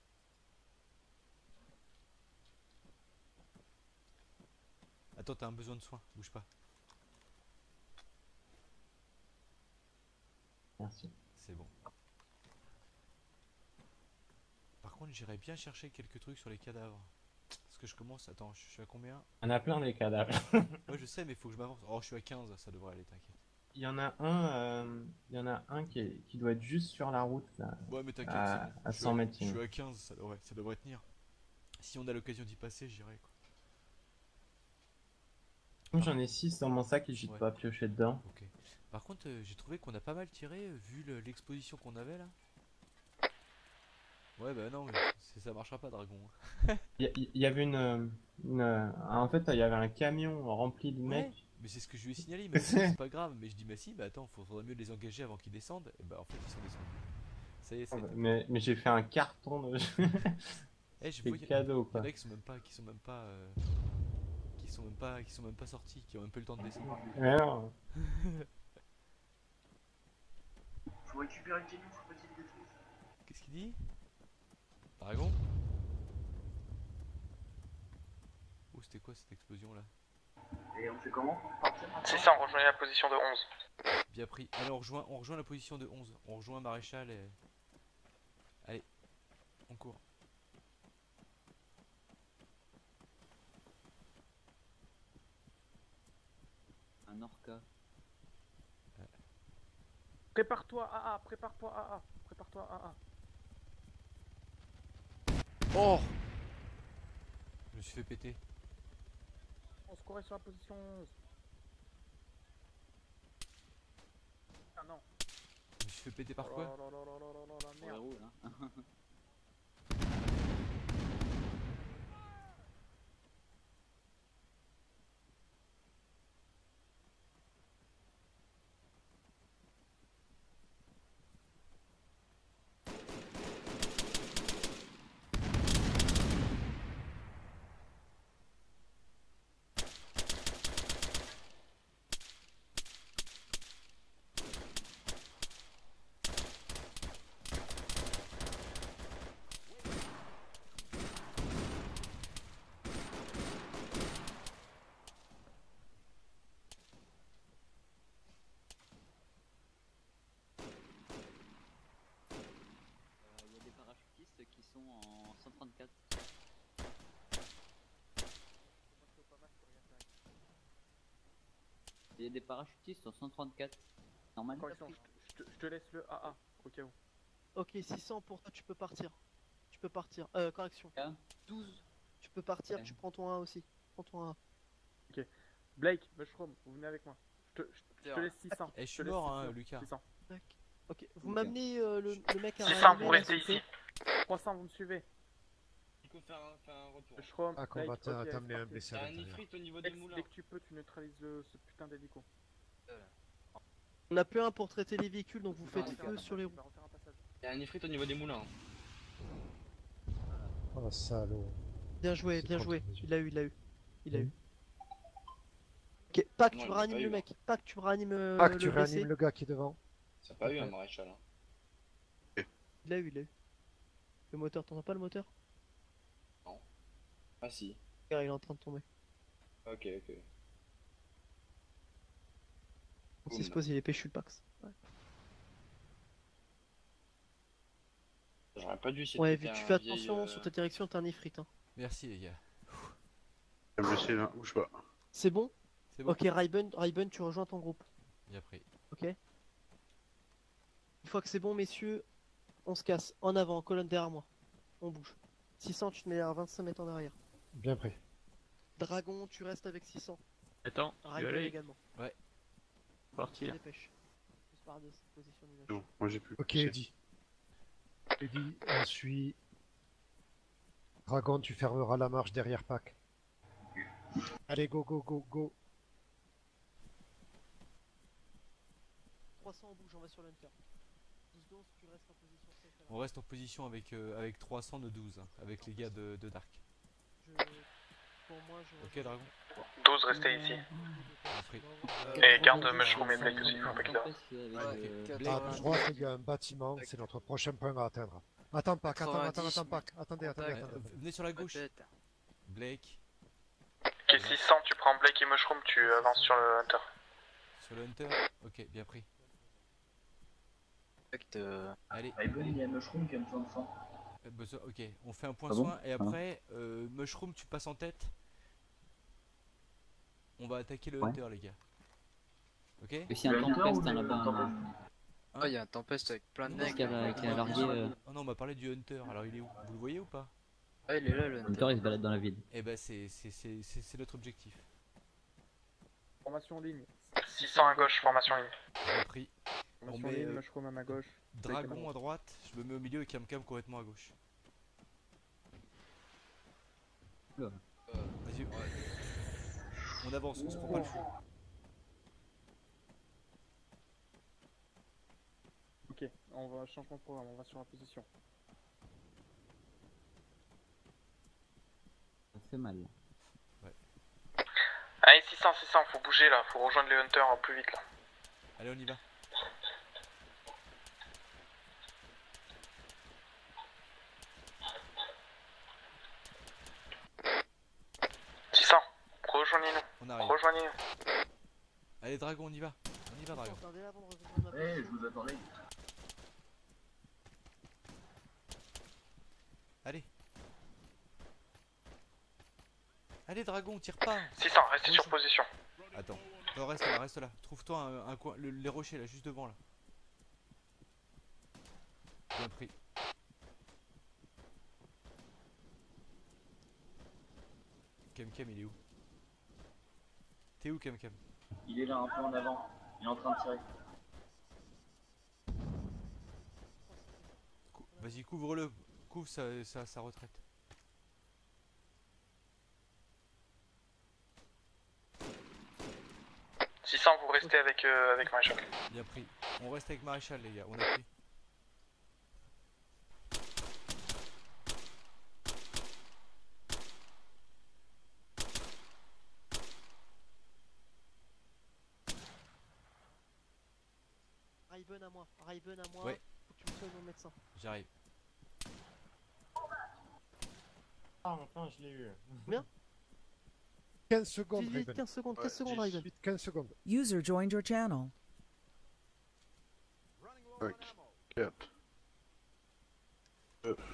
Attends, t'as un besoin de soin, bouge pas. Merci. C'est bon. Par contre, j'irais bien chercher quelques trucs sur les cadavres. Parce que je commence... Attends, je suis à combien? On a plein des cadavres. Ouais, je sais, mais faut que je m'avance. Oh, je suis à quinze, ça devrait aller, t'inquiète. Il y en a un, euh, il y en a un qui, est, qui doit être juste sur la route là. Ouais, mais t'inquiète, à, c'est bon. à Je suis cent mètres. Je suis à quinze, ça devrait, ça devrait tenir. Si on a l'occasion d'y passer, j'irai quoi. Comme j'en ai six dans mon sac et j'ai Ouais. pas pioché dedans. Ok. Par contre, euh, j'ai trouvé qu'on a pas mal tiré, euh, vu le- l'exposition qu'on avait là. Ouais, bah non, mais c'est- ça marchera pas, Dragon. Il y, il y avait une, euh, une, euh, en fait, il y avait un camion rempli de Ouais, mecs. mais c'est ce que je lui ai signalé, mais c'est pas grave. Mais je dis, bah si, bah attends, faut- faudrait mieux les engager avant qu'ils descendent. Et bah en fait, ils sont descendus. Ça y est, c'est. Mais, mais j'ai fait un carton de. Eh, je C'est vois, y a- cadeau, y quoi. en a qui sont même pas, qui sont même pas, euh, qui sont même pas, qui sont même pas sortis, qui ont même pas eu le temps de descendre. Mais non. Faut récupérer le camion, faut pas qu'il le détruise. Qu'est-ce qu'il dit? Dragon? Oh, c'était quoi cette explosion là? Et on fait comment pour partir maintenant? C'est ça, on rejoint la position de onze. Bien pris. Allez, on rejoint, on rejoint la position de onze. On rejoint Maréchal et. Allez, on court. Un orca. Prépare-toi, A A, prépare-toi, A A, prépare-toi, A A. Oh! Je me suis fait péter. On se courait sur la position onze. Ah non. Je me suis fait péter par quoi? Oh là là là là là là là, la Pour les merde. roues, là. Il y a des parachutistes qui sont en cent trente-quatre. Il y a des parachutistes en cent trente-quatre. Normalement, Correction, je te- je te, je te laisse le A A, au cas où. Ok, six cents pour toi, tu peux partir. Tu peux partir. Euh, correction. Hein douze, tu peux partir, Ouais. tu prends ton un aussi. Prends ton un. Blake, Mushroom, vous venez avec moi. Je te, je te- je te laisse six cents. Eh, je suis te laisse mort, six hein, cents, Lucas. six cents. Tac. Ok, vous Ok. m'amenez euh, le, le mec à six cents, réanimer, vous là, restez s'il vous ici. plaît. trois cents, vous me suivez. Nico, fais un, fais un retour. Mushroom, Ah, qu'on va Blake, t'a- ok, t'amener c'est un parti. blessé T'as à un l'intérieur. ifrit au niveau Dès des que, moulins. dès que tu peux, tu neutralises le- ce putain d'hélico. On a plus un pour traiter les véhicules, donc vous Tu vas faites refaire feu un sur les passage, roues. tu vas refaire un passage. Il y a un ifrit au niveau des moulins. Oh, salaud. Bien joué, C'est bien contre joué. mesure. Il a eu, il a eu. Il a Mm. eu. Ok, pas que Non, tu il l'a réanimes pas le eu, mec. Pas que tu réanimes euh, Ah, que tu le blessé. réanimes le gars qui est devant. Ça a pas eu un maréchal. Hein. Il a eu, il a eu. Le moteur, t'entends pas le moteur? Ah si. Regarde, il est en train de tomber. Ok, ok. On Boum. s'y suppose, il est péchu le Pax. Ouais, J'aurais pas dû essayer ouais de vu que péter tu un fais vieil, attention euh, sur ta direction, t'es un ifrit. Hein. Merci les gars. Un blessé là, bouge pas. C'est bon? C'est bon. Ok, Raiben, Raiben, tu rejoins ton groupe. Bien pris. Ok? Une fois que c'est bon, messieurs, on se casse. En avant, colonne derrière moi. On bouge. six cents, tu te mets à vingt-cinq mètres en arrière. Bien pris. Dragon, tu restes avec six cents. Attends, je vais Raiben aller également. partir. Dépêche. Juste par des positions du Non, moi j'ai plus. Ok, Eddie. Eddie, on suit. Dragon, tu fermeras la marche derrière Pac. Allez, go, go, go, go. trois cents, on bouge, on va sur l'Hunter. douze douze, tu restes en position safe. à On reste en position avec, euh, avec trois cents de douze, hein, avec les gars de, de Dark. Je... Pour moi, je... Ok, Dragon. douze, restez ici. Compris. Et garde Mushroom et Blake aussi, faut pas qu'il dort. Ah, je crois qu'il y a un bâtiment, c'est notre prochain point à atteindre. Attends, Pac, attends, attends, attends, Pac. Attendez, attendez, Euh, attendez. venez sur la gauche. Blake. Ok, six cents, tu prends Blake et Mushroom, tu avances sur le Hunter. Sur le Hunter. Ok, bien pris. Euh... Allez. Raven, il y a Mushroom qui a besoin de sang. Euh, besoin- Ok, on fait un point Ah bon soin et Ah. après, euh, Mushroom, tu passes en tête. On va attaquer le Ouais. Hunter, les gars. Ok. Et si un Le Hunter tempest ou hein, le là-bas. Tempest hein. Ah, il y a un tempest avec plein de Non, necks. qui a- qui a largué, euh, Oh non, on m'a parlé du Hunter. Alors il est où? Vous le voyez ou pas? Ah, il est là, le Le Hunter il se balade dans la ville. Eh ben c'est c'est- c'est- c'est- c'est notre objectif. Formation en ligne. six cents à gauche, formation en ligne. J'ai pris. On Formation en met ligne, euh, Mushroom à ma gauche. Dragon à droite, je me mets au milieu et Cam Cam complètement à gauche. Oula. Vas-y. On avance, on se prend pas le fou. Ok, on va changement de programme, on va sur la position. Ça fait mal. Allez, six cents, six cents, faut bouger là, faut rejoindre les Hunters au plus vite là. Allez, on y va. six cents, rejoignez-nous. On arrive. Rejoignez-nous. Allez, Dragon, on y va. On y va, Dragon. Attendez avant de rejoindre ma Eh, position. je vous attendais. Allez. Allez, Dragon, tire pas. six cents, restez sur position. Attends. Non, reste là, reste là. Trouve-toi un, un coin, le- les rochers là, juste devant là. Bien pris. Kem Kem, il est où? T'es où, Kem Kem? Il est là un peu en avant. Il est en train de tirer. Cou- Vas-y, couvre-le. Couvre sa, sa, sa retraite. six cents, vous restez avec, euh, avec Maréchal. Bien pris. On reste avec Maréchal, les gars. On a pris. Raven à moi, Raven à moi. Ouais. Faut que tu me soignes mon médecin. J'arrive. Ah, enfin, je l'ai eu. Bien. quinze secondes, Vite, vite, Raven. quinze secondes, Ouais, quinze secondes, dix. Raven. Vite, quinze secondes. User joined your channel. cinq, quatre. deux.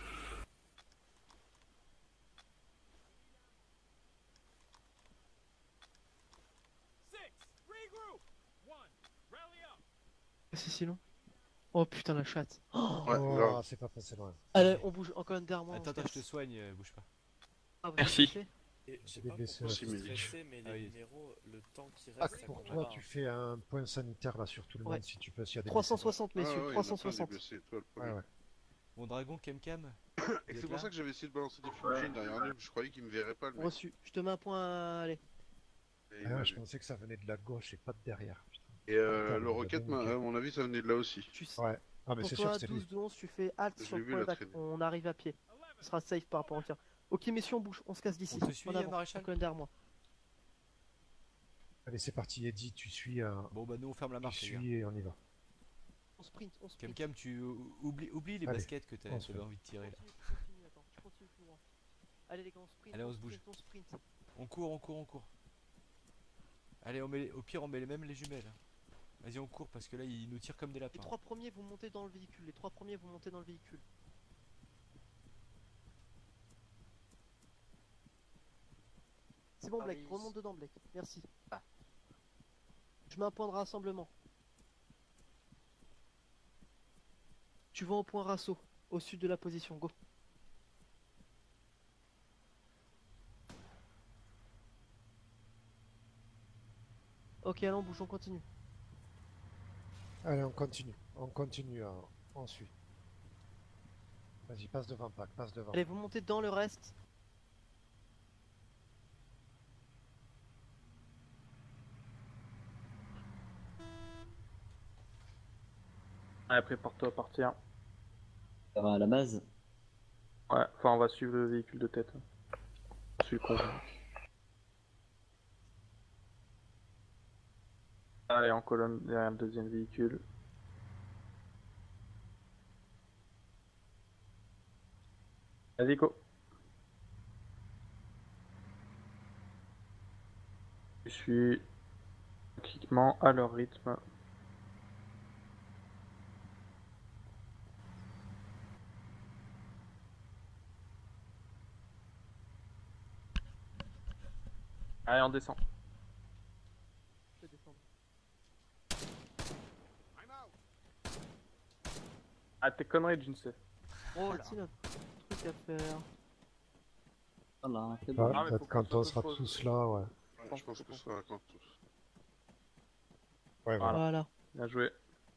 C'est si long. Oh putain, la chatte. Oh. Ouais, Oh, grave. c'est pas passé loin. Allez, on bouge encore derrière moi. Attends, attends, je te soigne, euh, bouge pas. Ah, vous Merci. êtes blessé Et je sais Des pas blessés, pourquoi ouais. je suis Aussi, stressé, mais Ah les oui. numéros, le temps qui reste, Ah, ça pour compte toi, pas. tu fais un point sanitaire là sur tout le monde Ouais. si tu peux, s'il y a des trois cent blessés. soixante, Ah, messieurs, ouais, il y en a trois cent plein des soixante. blessés, toi, le Ouais, premier. ouais. Bon, Dragon, Kem Kem. Et Vous c'est êtes pour là ça que j'avais essayé de balancer des fumigènes derrière lui, je croyais qu'il me verrait pas le mec. Reçu. Je te mets un point. Allez. Et, il Ah m'a ouais, je vu. pensais que ça venait de la gauche et pas de derrière. Putain. Et euh, Putain, le il a rocket, bien ma- niqué. à mon avis, ça venait de là aussi. Tu sais. Ouais. Ah, mais Pour c'est sûr toi, que c'est lui. douze de onze, tu fais halt Je sur l'ai le vu, point la d'attaque. traîner. On arrive à pied. On sera safe par rapport au tir. Ok, messieurs, on bouge. On se casse d'ici. On te suit, En avant. Maréchal Encore derrière moi. Allez, c'est parti, Eddie, tu suis, euh, Bon, bah, nous, on ferme la tu marche, les gars. suis et on y va. On sprint, on Kem sprint. Kem, tu ou- oublie, oublie les Allez, baskets que t'as- on se t'avais fait. envie de tirer là. Continue, continue, attends. Tu continues tout droit. Allez, les gars, on sprint. Allez, on se bouge. sprint, on sprint. On court, on court, on court. Allez, on met les- au pire, on met les- même les jumelles. Vas-y, on court parce que là, ils nous tirent comme des Les lapins. trois premiers, vous montez dans le véhicule. Les trois premiers, vous montez dans le véhicule. C'est bon, Blake. Paris. Remonte dedans, Blake. Merci. Ah. Je mets un point de rassemblement. Tu vas au point Rasso, au sud de la position. Go. Ok, allons, bouge, on continue. Allez, on continue. On continue, hein. On suit. Vas-y, passe devant, Pac, passe devant. Allez, vous montez dans le reste. Allez, prépare-toi à partir. Ça va à la base. Ouais, enfin on va suivre le véhicule de tête. On suit le convoi. Allez, en colonne derrière le deuxième véhicule. Vas-y, go. Je suis équipement à leur rythme. Allez, on descend. Je vais descendre. Ah, tes conneries, Jinsei. Oh là, il a un truc à faire. Voilà, c'est Ouais, bon. Ah, mais peut-être faut quand qu'on on se sera pose. tous là, ouais. Ouais, je pense que ça va quand tous. Ouais, voilà. Voilà. Bien joué.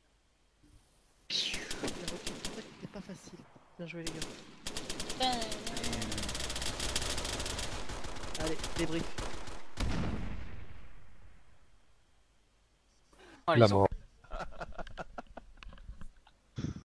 La voiture de contact n'était pas facile. Bien joué, les gars. Allez, débrief. Ah, La ils ont- mort.